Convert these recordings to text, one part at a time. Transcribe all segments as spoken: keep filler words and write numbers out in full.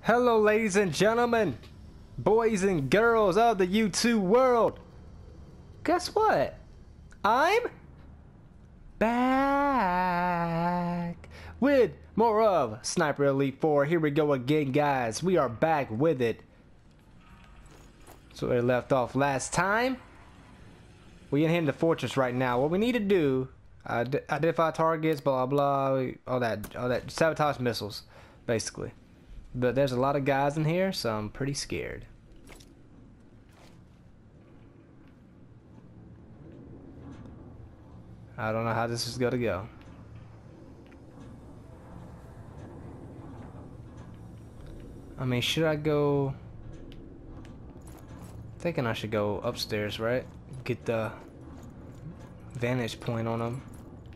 Hello, ladies and gentlemen, boys and girls of the YouTube world. Guess what? I'm back with more of Sniper Elite four. Here we go again, guys. We are back with it. So we left off last time. We in here in the fortress right now. What we need to do, uh, identify targets, blah blah, all that, all that, sabotage missiles, basically. But there's a lot of guys in here, so I'm pretty scared. I don't know how this is gonna go. I mean, should I go? Thinking I should go upstairs, right? Get the vantage point on them.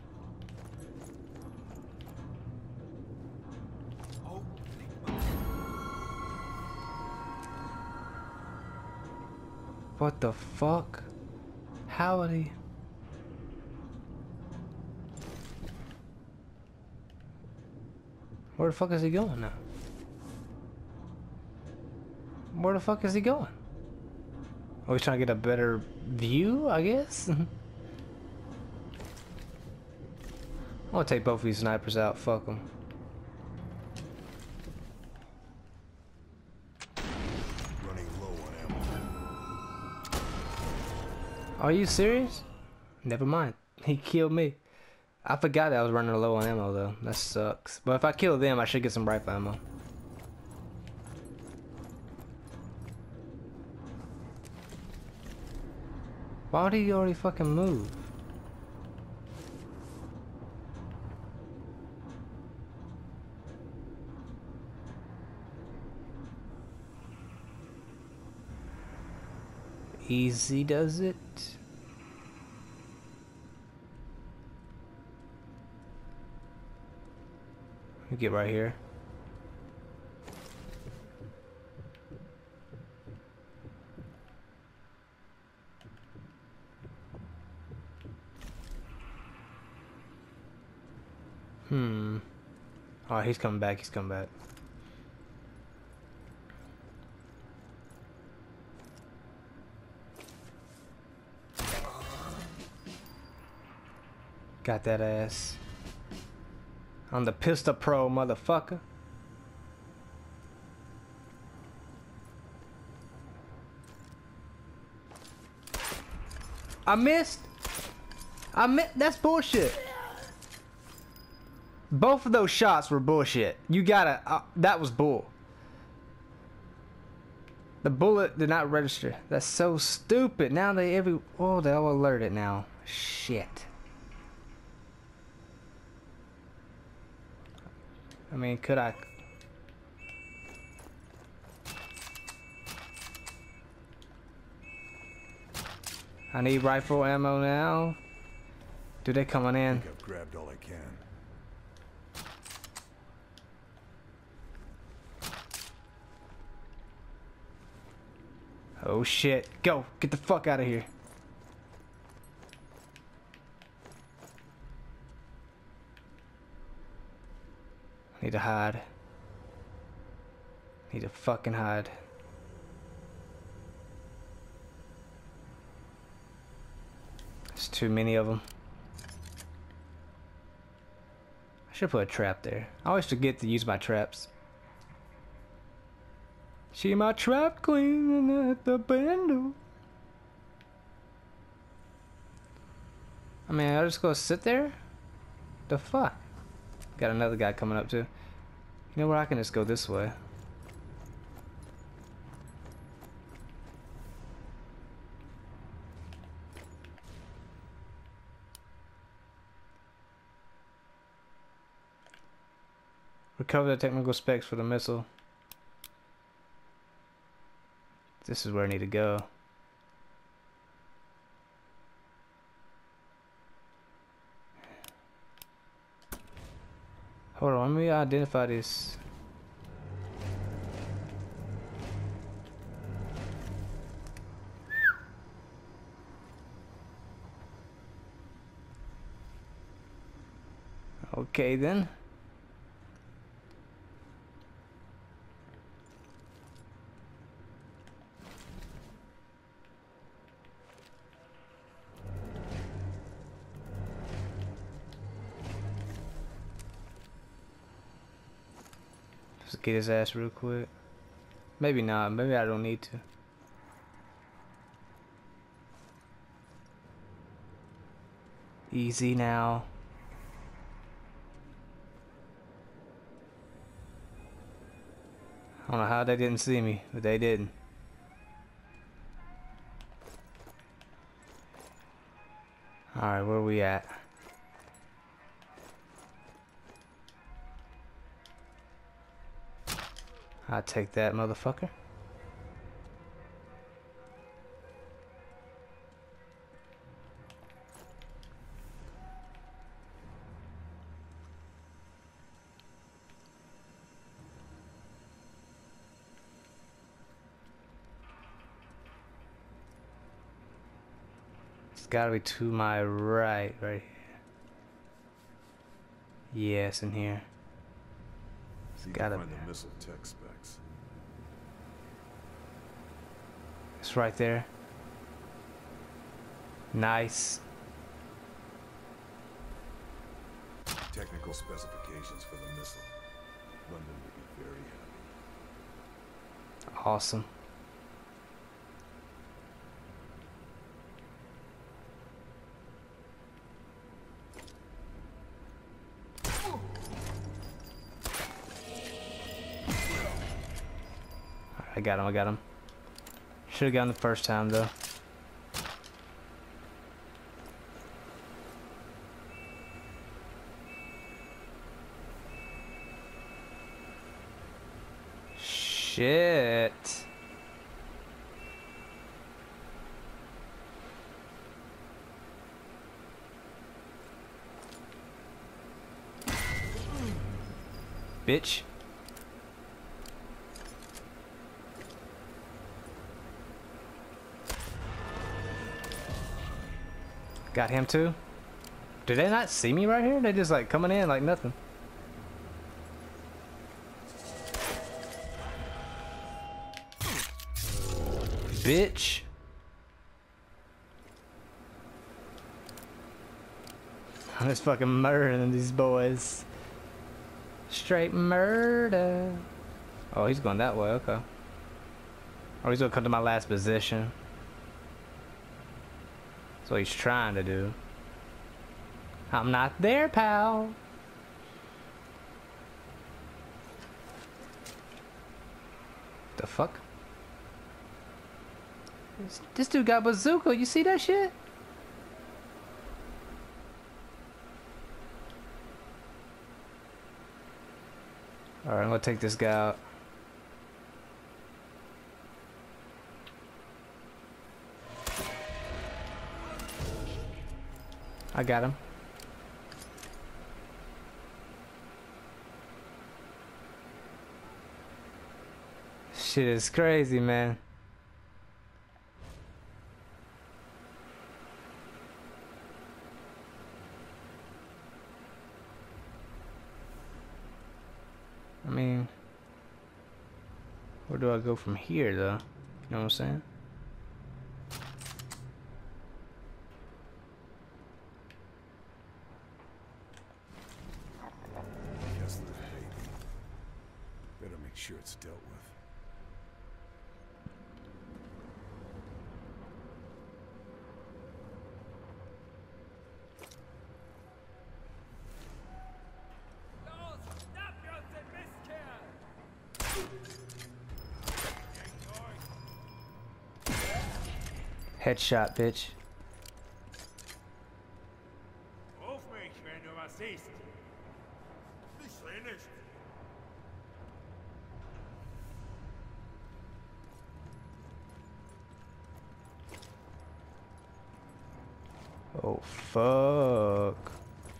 What the fuck? How are they? Where the fuck is he going now? Where the fuck is he going? Oh, he's trying to get a better view, I guess? I'm gonna take both of these snipers out, fuck them. Are you serious? Never mind. He killed me. I forgot that I was running low on ammo though. That sucks. But if I kill them, I should get some rifle ammo. Why did he already fucking move? Easy does it. Let me get right here. Hmm. Oh, he's coming back. He's coming back. Got that ass. I'm the pistol pro, motherfucker. I missed. I missed. That's bullshit. Both of those shots were bullshit. You gotta. Uh, that was bull. The bullet did not register. That's so stupid. Now they every. Oh, they'll alert it now. Shit. I mean, could I? I need rifle ammo now. Dude, they coming in. I think I've grabbed all I can. Oh shit! Go! Get the fuck out of here! Need to hide. Need to fucking hide. There's too many of them. I should put a trap there. I always forget to use my traps. See my trap cleaning at the bando. I mean, I'll just go sit there? The fuck? Got another guy coming up too. You know where I can just go this way. Recover the technical specs for the missile. This is where I need to go. Hold on, let me identify this. Okay then. Just get his ass real quick. Maybe not. Maybe I don't need to. Easy now. I don't know how they didn't see me, but they didn't. Alright, where we at? I'll take that, motherfucker. It's gotta be to my right, right here. Yes, in here. It's gotta be. The missile tech specs. It's right there. Nice. Technical specifications for the missile. London would be very happy. Awesome. I got him, I got him. Should have gotten the first time though. Shit. Bitch. Got him too? Did they not see me right here? They just like coming in like nothing. Bitch. I'm just fucking murdering these boys. Straight murder. Oh, he's going that way, okay. Or he's gonna come to my last position. That's what he's trying to do. I'm not there, pal. The fuck? This, this dude got bazooka. You see that shit? Alright, I'm gonna take this guy out. I got him. Shit is crazy, man. I mean, where do I go from here, though? You know what I'm saying? Better make sure it's dealt with. Headshot, bitch. Ruf mich, wenn du was siehst. Ich seh nicht. Oh, fuck.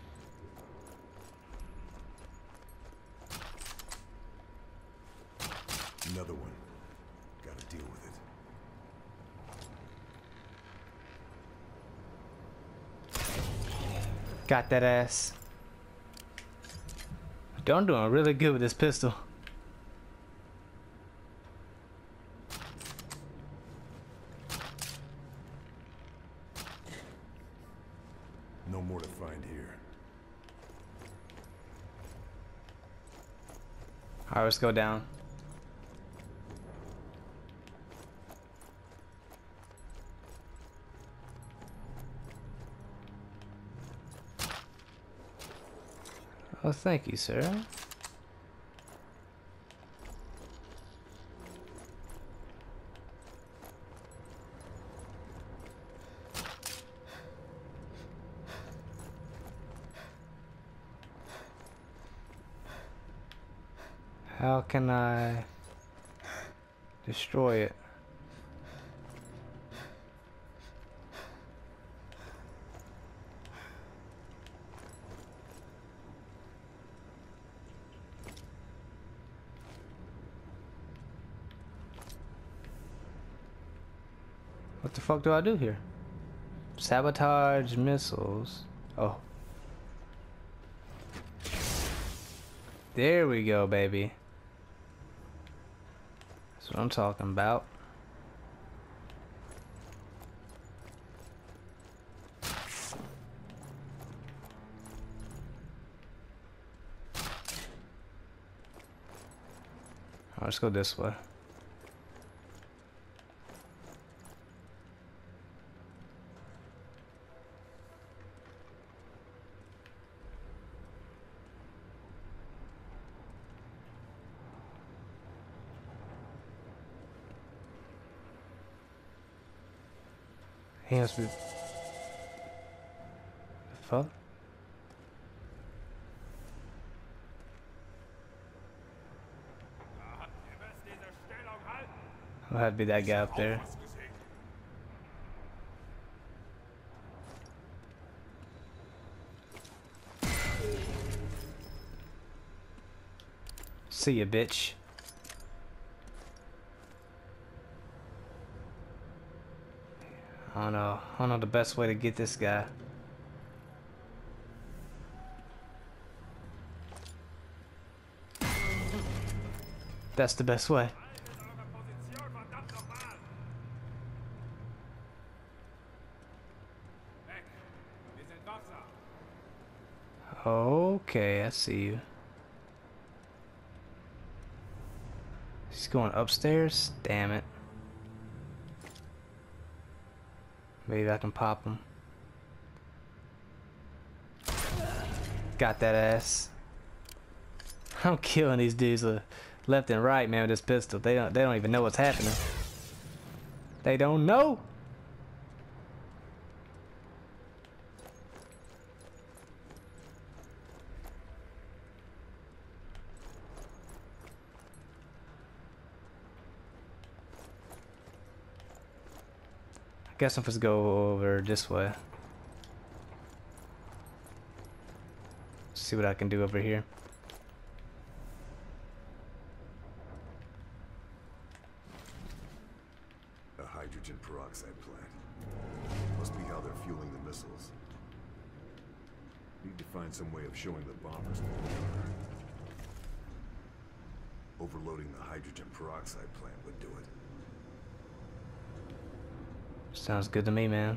Another one. Gotta deal with it. Got that ass. I'm doing really good with this pistol. No more to find here. Alright, let's go down. Oh, thank you, sir. How can I destroy it? What the fuck do I do here? Sabotage missiles. Oh. There we go, baby. That's what I'm talking about. Alright, let's go this way. He must be. The fuck? I'll have to be that guy up there. See ya, bitch. I don't know. I don't know the best way to get this guy. That's the best way. Okay, I see you. He's going upstairs? Damn it. Maybe I can pop him. Got that ass. I'm killing these dudes left and right, man, with this pistol. They don't they don't even know what's happening. They don't know. I guess I'm supposed to go over this way. See what I can do over here. A hydrogen peroxide plant. Must be how they're fueling the missiles. Need to find some way of showing the bombers what they are. Overloading the hydrogen peroxide plant would do it. Sounds good to me, man.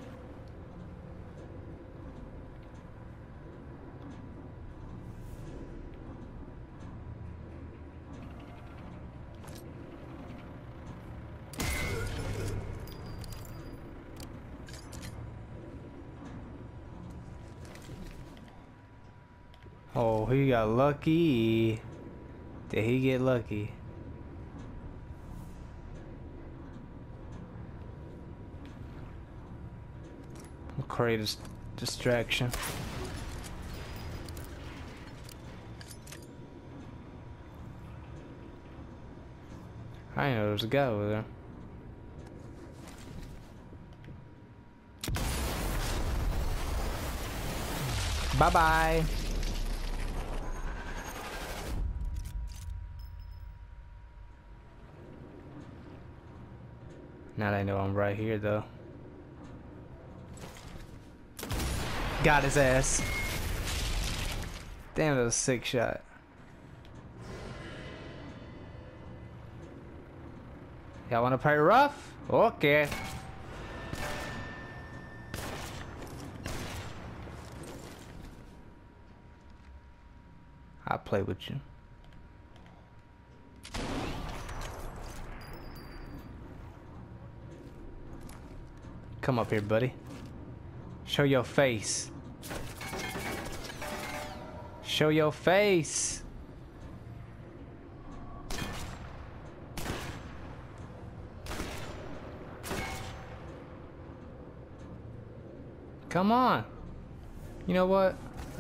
Oh, he got lucky. Did he get lucky? Create a distraction. I didn't know there was a guy over there. Bye bye. Now they know I'm right here, though. Got his ass. Damn, that was a sick shot. Y'all wanna play rough? Okay. I'll play with you. Come up here, buddy. Show your face. Show your face. Come on. You know what?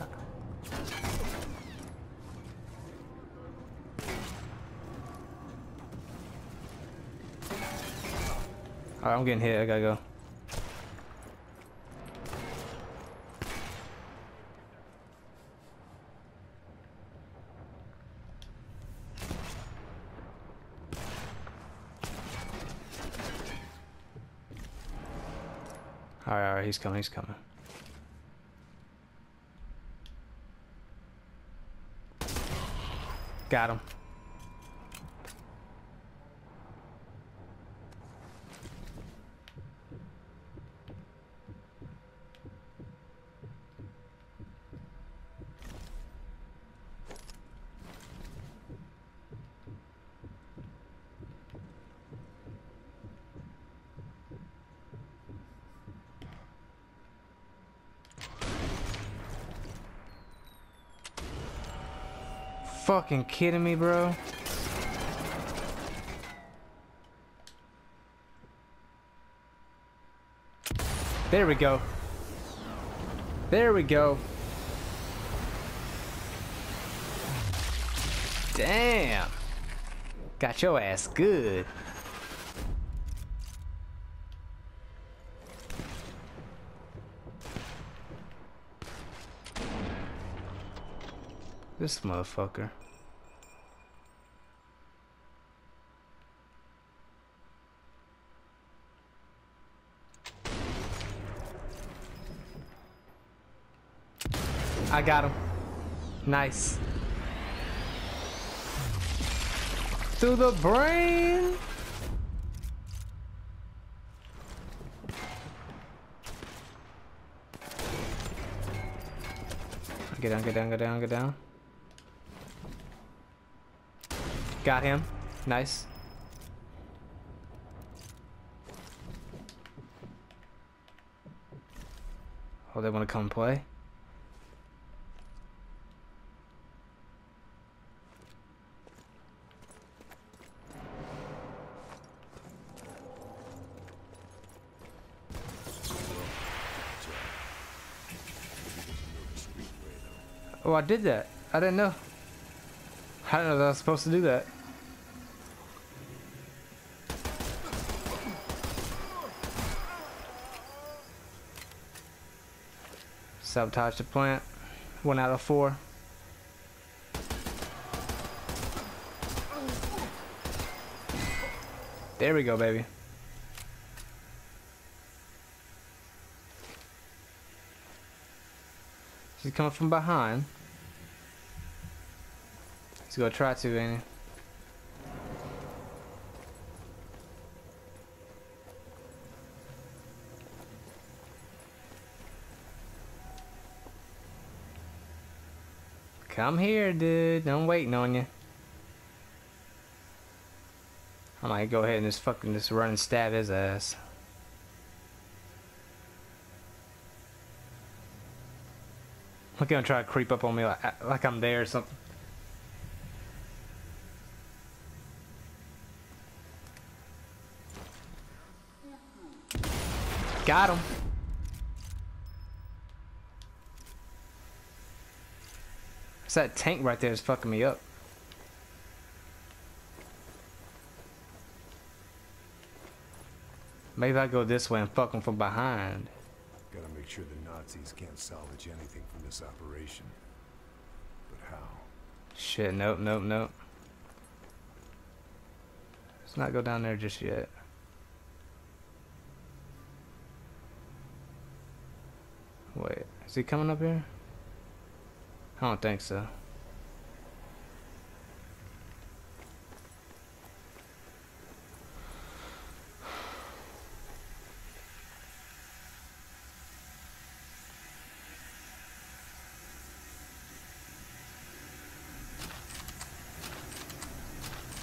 Alright, I'm getting hit. I gotta go. Alright, alright, he's coming, he's coming. Got him. Fucking kidding me, bro? There we go. There we go. Damn. Got your ass good. This motherfucker. I got him. Nice. Through the brain. Get down, get down, get down, get down. Got him. Nice. Oh, they want to come play? Oh, I did that. I didn't know. I didn't know that I was supposed to do that. Sabotage the plant. One out of four. There we go, baby. He's coming from behind. He's gonna try to, ain't he? Come here, dude. I'm waiting on you. I might go ahead and just fucking just run and stab his ass. Look, gonna try to creep up on me like, like I'm there or something. Got him. It's that tank right there is fucking me up. Maybe I go this way and fuck him from behind. Gotta make sure the Nazis can't salvage anything from this operation. But how? Shit, nope, nope, nope. Let's not go down there just yet. Wait, is he coming up here? I don't think so.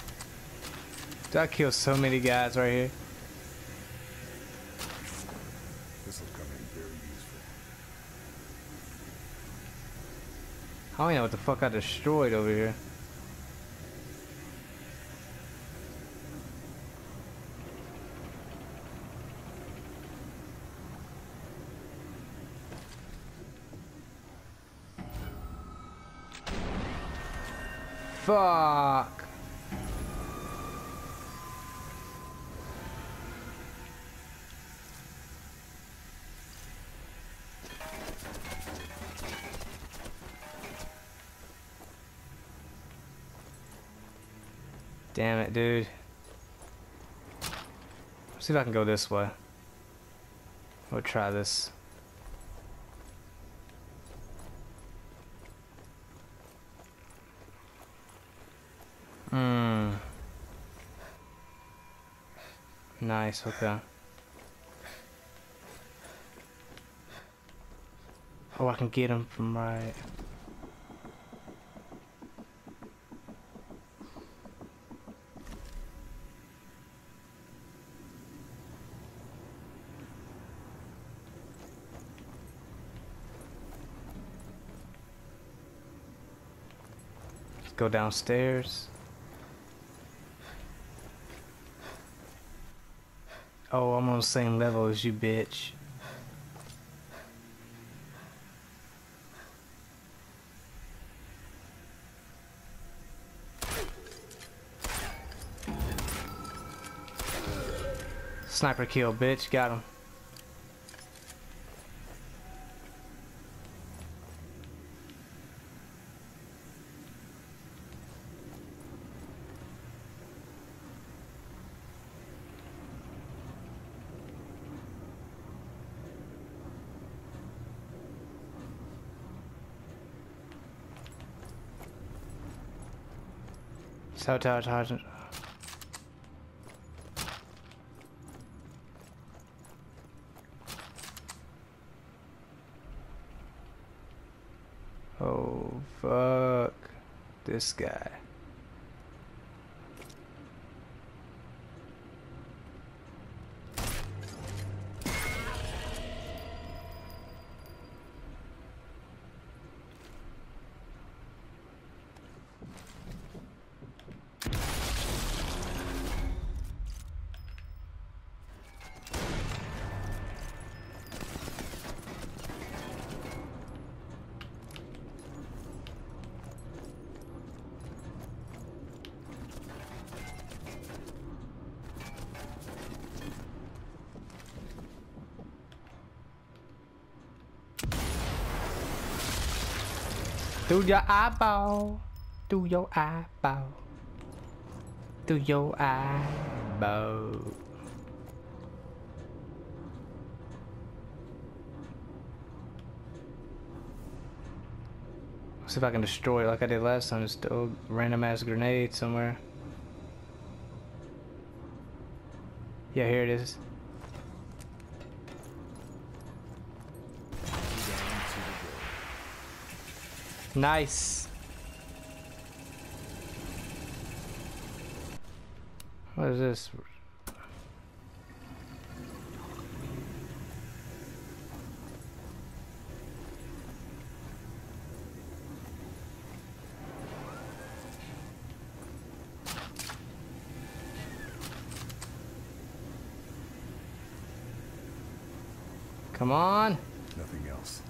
Did I kill so many guys right here? I don't even know what the fuck I destroyed over here. Fuck. Damn it, dude. Let's see if I can go this way. We'll try this. Hmm. Nice, okay. Oh, I can get him from right. Let's go downstairs. Oh, I'm on the same level as you, bitch. Sniper kill, bitch. Got him. Sabotage, Sergeant. Oh, fuck. This guy. Through your eyeball. Through your eyeball. Through your eyeball. See if I can destroy it like I did last time. Just a random ass grenade somewhere. Yeah, here it is. Nice. What is this? Come on. Nothing else.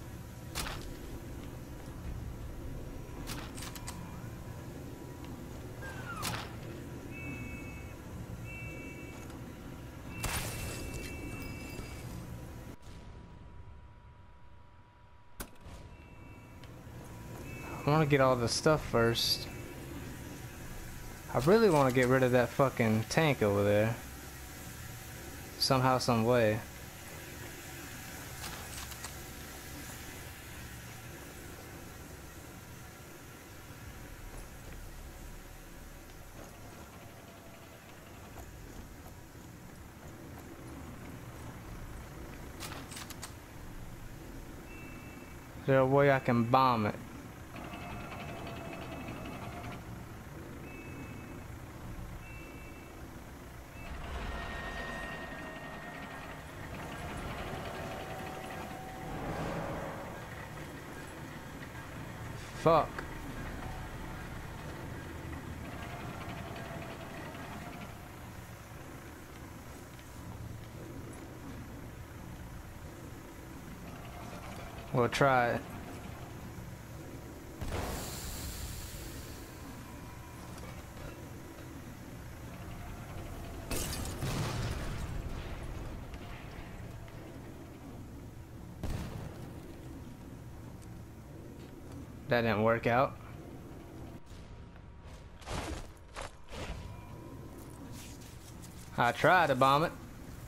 I want to get all the stuff first. I really want to get rid of that fucking tank over there. Somehow, some way. Is there a way I can bomb it? Fuck. We'll try it. That didn't work out. I tried to bomb it.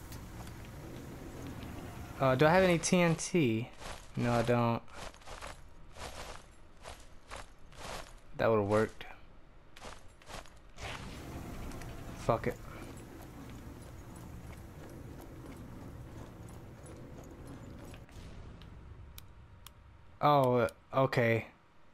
Uh, do I have any T N T? No, I don't. That would have worked. Fuck it. Oh, okay.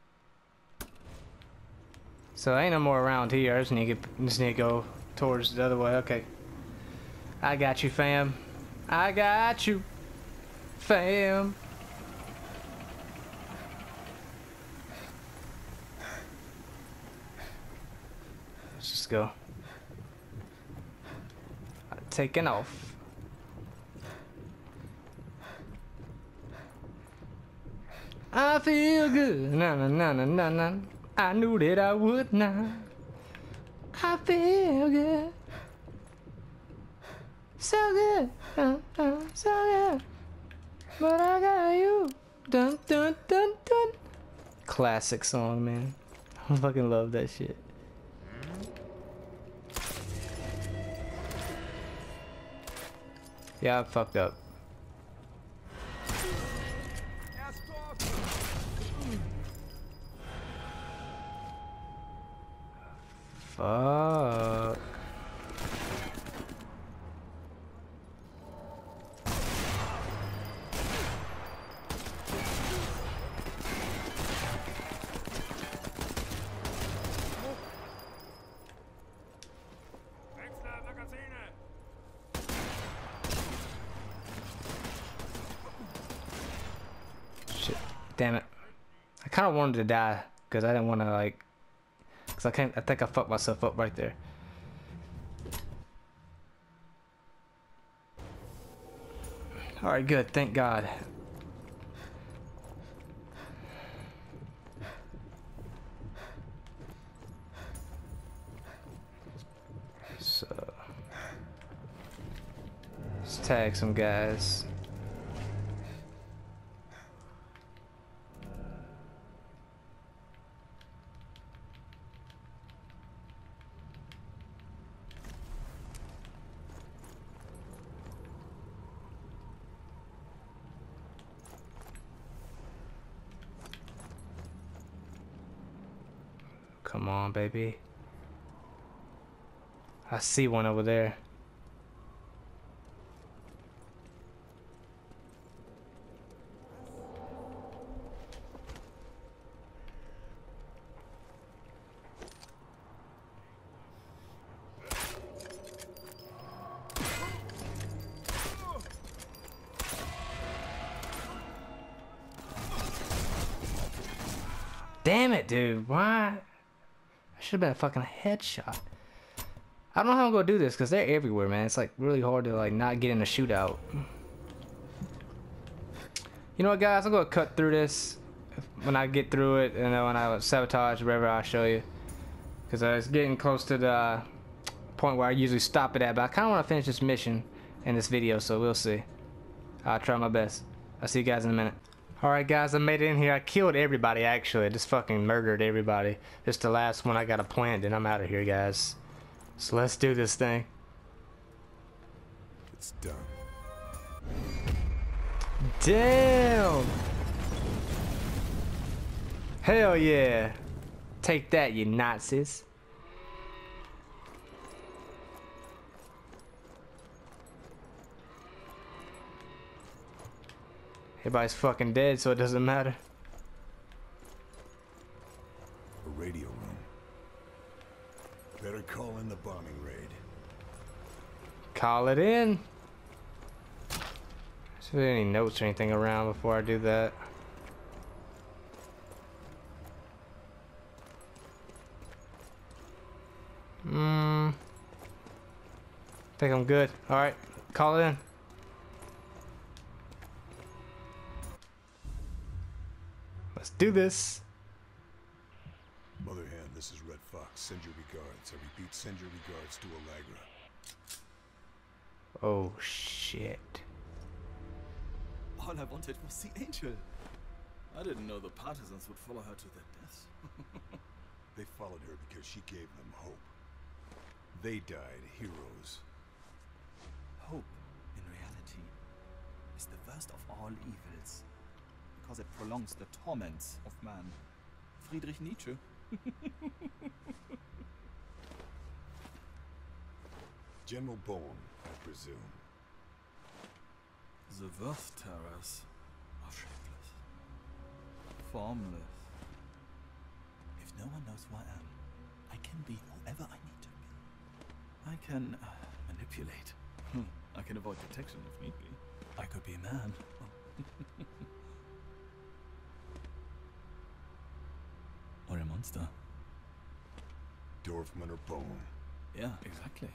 So ain't no more around here. I just need to, get, just need to go towards the other way. Okay. I got you, fam. I got you, fam. Let's just go. Taking off. I feel good. Na na na na na na. I knew that I would not. I feel good. So good. Uh, uh, so good. But I got you. Dun dun dun dun. Classic song, man. I fucking love that shit. Yeah, I fucked up. Fuck. Shit. Damn it. I kind of wanted to die because I didn't want to like. Cause I can't. I think I fucked myself up right there. All right, good. Thank God. So let's tag some guys. Come on, baby. I see one over there. Damn it, dude. Why? Should have been a fucking headshot. I don't know how I'm gonna do this because they're everywhere, man. It's like really hard to like not get in a shootout. You know what, guys? I'm gonna cut through this when I get through it, and then when I sabotage wherever I show you, because uh, it's getting close to the uh, point where I usually stop it at. But I kind of want to finish this mission in this video, so we'll see. I'll try my best. I'll see you guys in a minute. Alright guys, I made it in here. I killed everybody actually. I just fucking murdered everybody. Just the last one I got a plant, and I'm out of here, guys. So let's do this thing. It's done. Damn! Hell yeah! Take that, you Nazis. Everybody's fucking dead, so it doesn't matter. A radio room. Better call in the bombing raid. Call it in. Is there any notes or anything around before I do that? Think I'm good. Alright, call it in. Let's do this. Mother Hand, this is Red Fox. Send your regards. I repeat, send your regards to Allegra. Oh shit. All I wanted was the angel. I didn't know the partisans would follow her to their deaths. They followed her because she gave them hope. They died heroes. Hope, in reality, is the worst of all evils, because it prolongs the torments of man. Friedrich Nietzsche. General Bone, I presume. The worst terrors are shapeless, formless. If no one knows who I am, I can be whoever I need to be. I can uh, manipulate. I can avoid detection if need be. I could be a man. Or a monster. Dorfman or Bone. Yeah, exactly.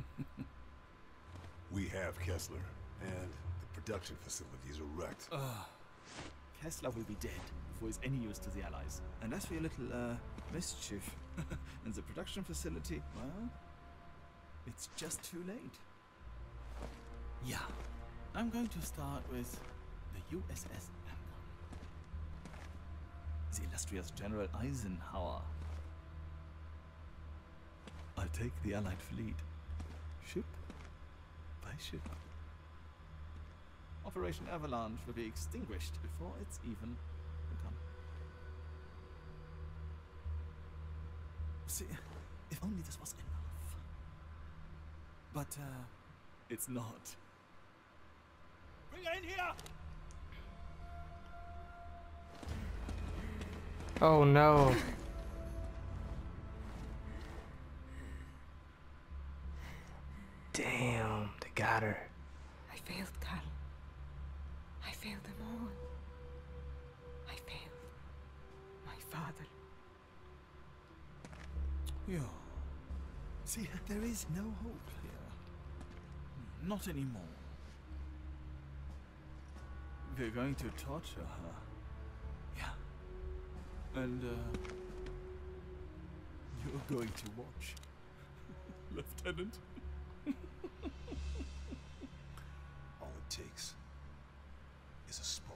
We have Kessler, and the production facilities are wrecked. Uh, Kessler will be dead before he's any use to the Allies. Unless we a little, uh, mischief. And the production facility, well, it's just too late. Yeah, I'm going to start with the U S S Emden. The illustrious General Eisenhower. I'll take the Allied fleet, ship by ship. Operation Avalanche will be extinguished before it's even begun. See, if only this was enough. But, uh, it's not. Bring her in here! Oh no. Damn, they got her. I failed, Carl. I failed them all. I failed my father. Yeah. See, there is no hope here. Not anymore. We're going to torture her. Yeah. And, uh... you're going to watch. Lieutenant. All it takes is a spark.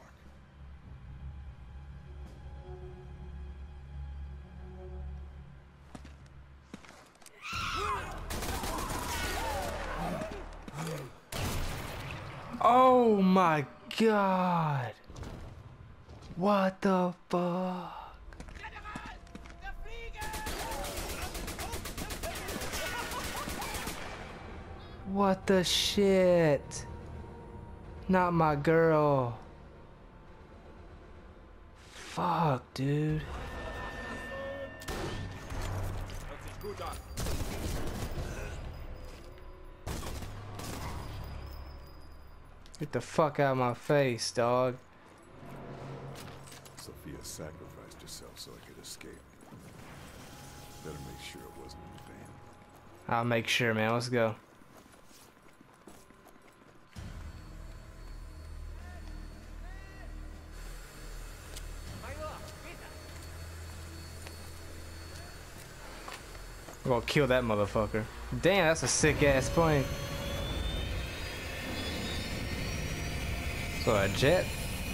Oh my god. What the fuck? What the shit? Not my girl. Fuck, dude. Get the fuck out of my face, dog. Sophia sacrificed herself so I could escape. Better make sure it wasn't in vain. I'll make sure, man. Let's go. We're gonna kill that motherfucker. Damn, that's a sick ass plane. So a jet?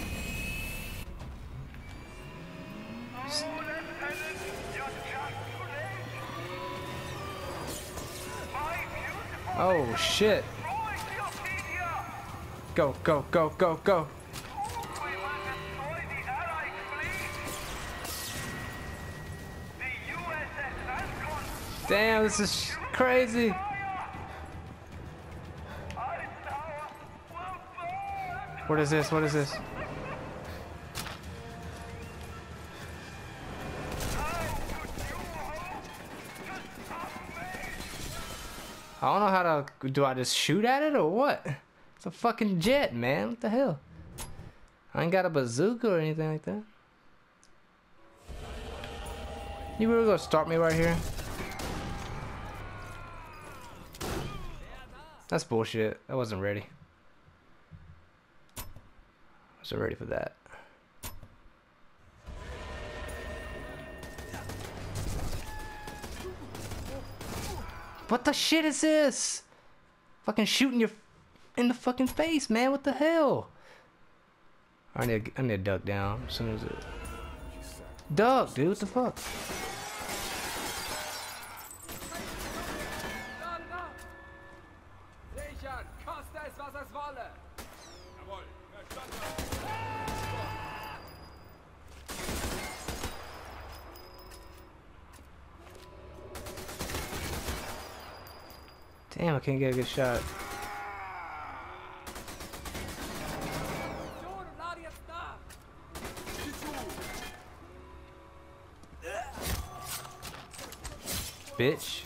Oh shit. Go, go, go, go, go. Damn, this is crazy. What is this? What is this? I don't know how to... Do I just shoot at it or what? It's a fucking jet, man. What the hell? I ain't got a bazooka or anything like that. You really gonna start me right here? That's bullshit. I wasn't ready. I wasn't ready for that. What the shit is this? Fucking shooting your in the fucking face, man. What the hell? I need I need to duck down as soon as it. Duck, dude. What the fuck? Damn, I can't get a good shot. Bitch.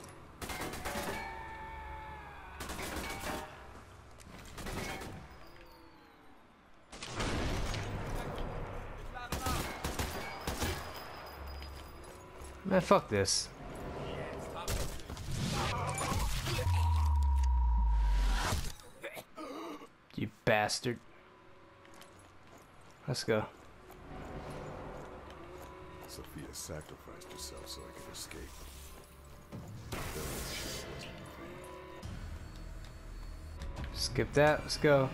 Man, fuck this. You bastard. Let's go. Sophia sacrificed herself so I could escape. Skip that. Let's go.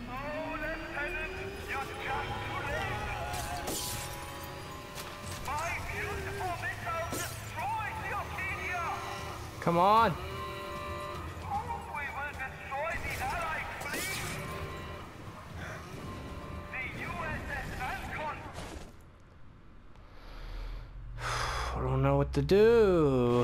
Come on. I don't know what to do.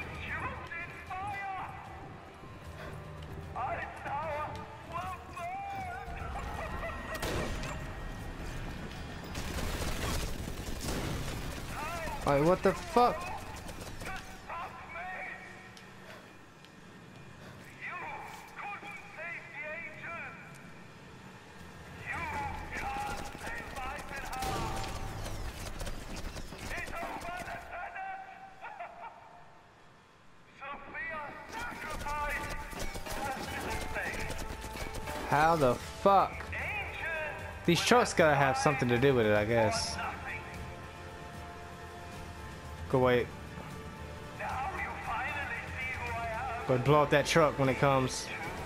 Like, what the fuck? How the fuck? These trucks gotta have something to do with it, I guess. Go wait. Go blow up that truck when it comes.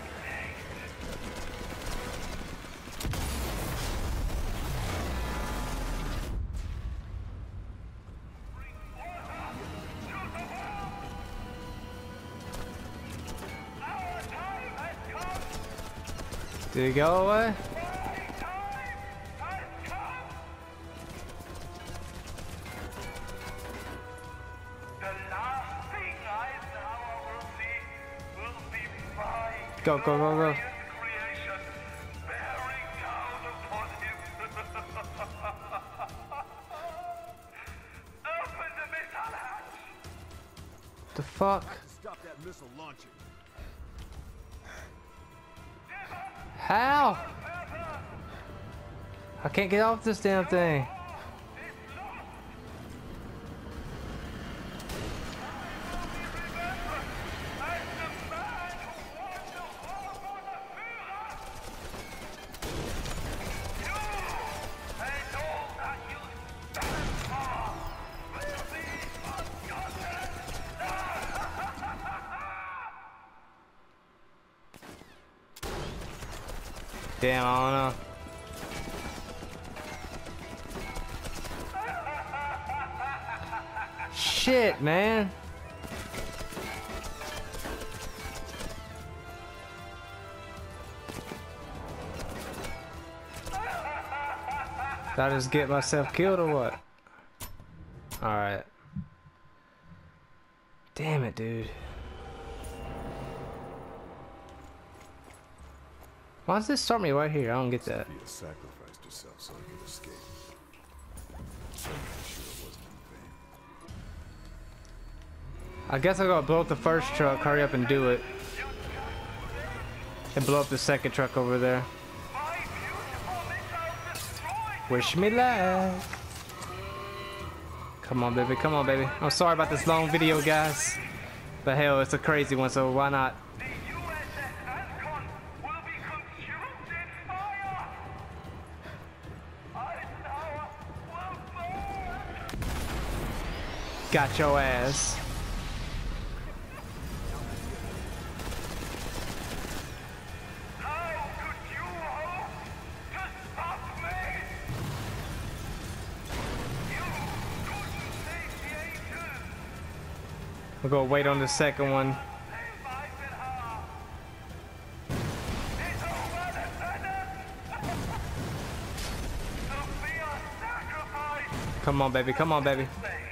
Did it go away? Go, go, go, go. The fuck? Stop that missile launching. How? I can't get off this damn thing. Damn, I don't know. Shit, man. Did I just get myself killed or what? Alright. Damn it, dude. Why does this start me right here? I don't get that. Sophia sacrificed herself so I could escape. I guess I gotta blow up the first truck, hurry up and do it. And blow up the second truck over there. Wish me luck. Come on, baby, come on, baby. I'm sorry about this long video, guys. But hell, it's a crazy one, so why not? Got your ass. How could you hope to stop me? You couldn't save the angels. We're gonna wait on the second one. Save my behalf. It's over the sentence. To be a sacrifice. Come on, baby. Come on, baby.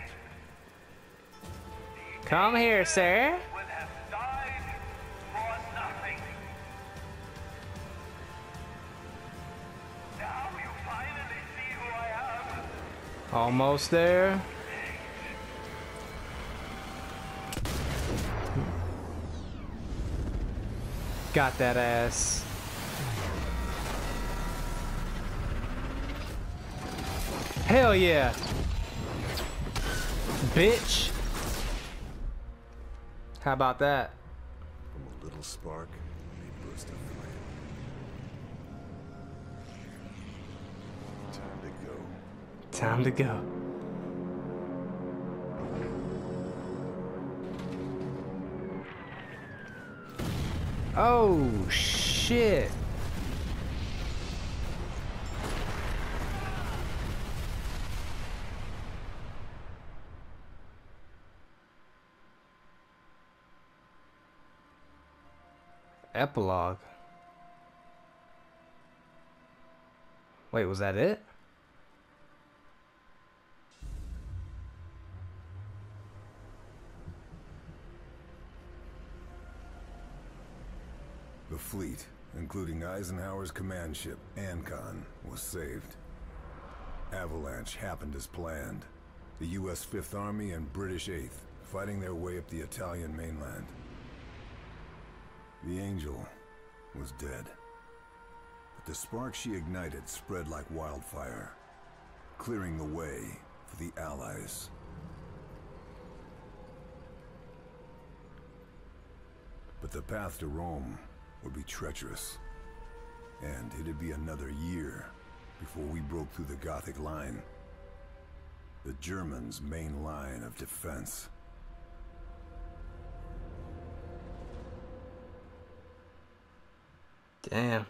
Come here, sir. Would have died for nothing. Now you finally see who I am. Almost there. Got that ass. Hell yeah. Bitch. How about that? From a little spark, a burst of flame. Time to go. Time to go. Oh shit. Epilogue. Wait, was that it? The fleet, including Eisenhower's command ship, Ancon, was saved. Avalanche happened as planned. The U S Fifth Army and British Eighth fighting their way up the Italian mainland. The Angel was dead. But the spark she ignited spread like wildfire, clearing the way for the Allies. But the path to Rome would be treacherous, and it'd be another year before we broke through the Gothic line, the Germans' main line of defense. Damn.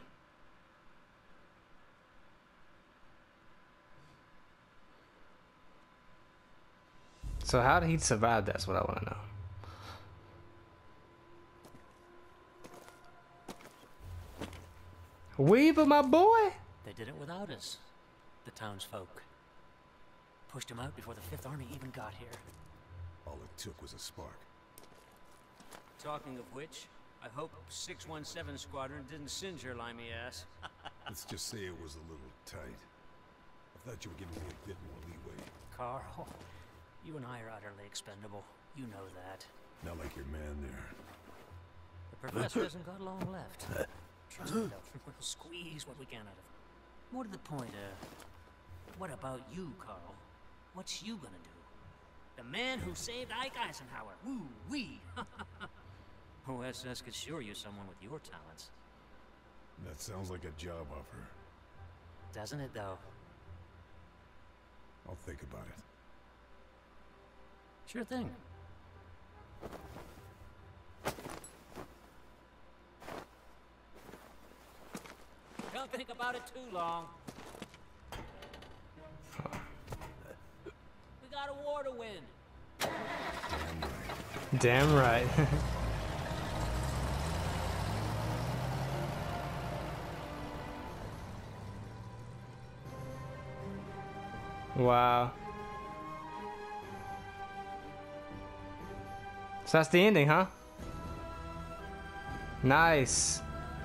So how did he survive? That's what I want to know. Weaver, my boy. They did it without us, the townsfolk. Pushed him out before the Fifth Army even got here. All it took was a spark. Talking of which, I hope six one seven Squadron didn't singe your limey ass. Let's just say it was a little tight. I thought you were giving me a bit more leeway. Carl, you and I are utterly expendable. You know that. Not like your man there. The professor hasn't got long left. Trust me, though, we'll squeeze what we can out of him. More to the point, uh, what about you, Carl? What's you gonna do? The man who saved Ike Eisenhower. Woo-wee! O S S could sure use someone with your talents. That sounds like a job offer. Doesn't it, though? I'll think about it. Sure thing. Don't think about it too long. We got a war to win. Damn right. Wow. So that's the ending, huh? Nice.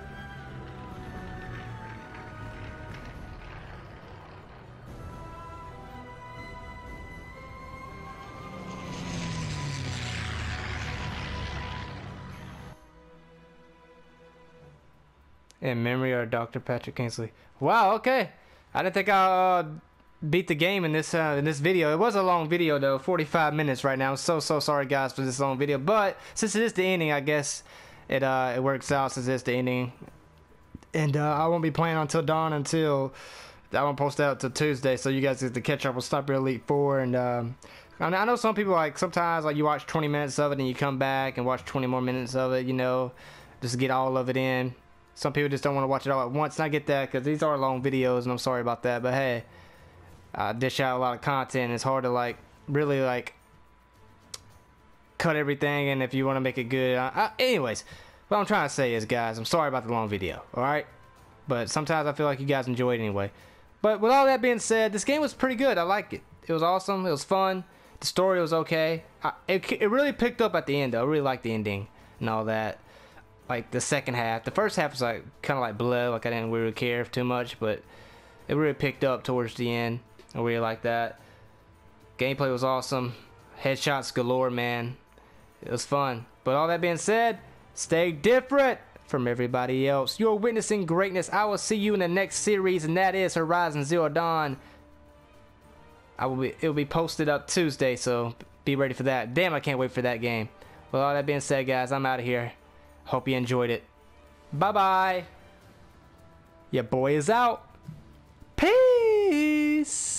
In memory of Doctor Patrick Kingsley. Wow, okay. I didn't think I uh, beat the game in this uh, in this video. It was a long video though, forty-five minutes right now. I'm so so sorry guys for this long video, but since it is the ending, I guess it uh it works out since it's the ending. And uh, I won't be playing until dawn until I won't post that till Tuesday, so you guys get to catch up with Sniper Elite four and um, I know, I know some people like sometimes like you watch twenty minutes of it and you come back and watch twenty more minutes of it, you know, just to get all of it in. Some people just don't want to watch it all at once, and I get that because these are long videos, and I'm sorry about that. But hey, I dish out a lot of content. And it's hard to like really like cut everything, and if you want to make it good, I, I, anyways, what I'm trying to say is, guys, I'm sorry about the long video. All right, but sometimes I feel like you guys enjoy it anyway. But with all that being said, this game was pretty good. I liked it. It was awesome. It was fun. The story was okay. I, it, it really picked up at the end, though. I really liked the ending and all that. Like the second half. The first half was like kind of like bleh. Like I didn't really care too much, but it really picked up towards the end. I really liked that. Gameplay was awesome. Headshots galore, man. It was fun. But all that being said, stay different from everybody else. You're witnessing greatness. I will see you in the next series, and that is Horizon Zero Dawn. I will be. It will be posted up Tuesday, so be ready for that. Damn, I can't wait for that game. With all that being said, guys, I'm out of here. Hope you enjoyed it. Bye bye. Your boy is out. Peace.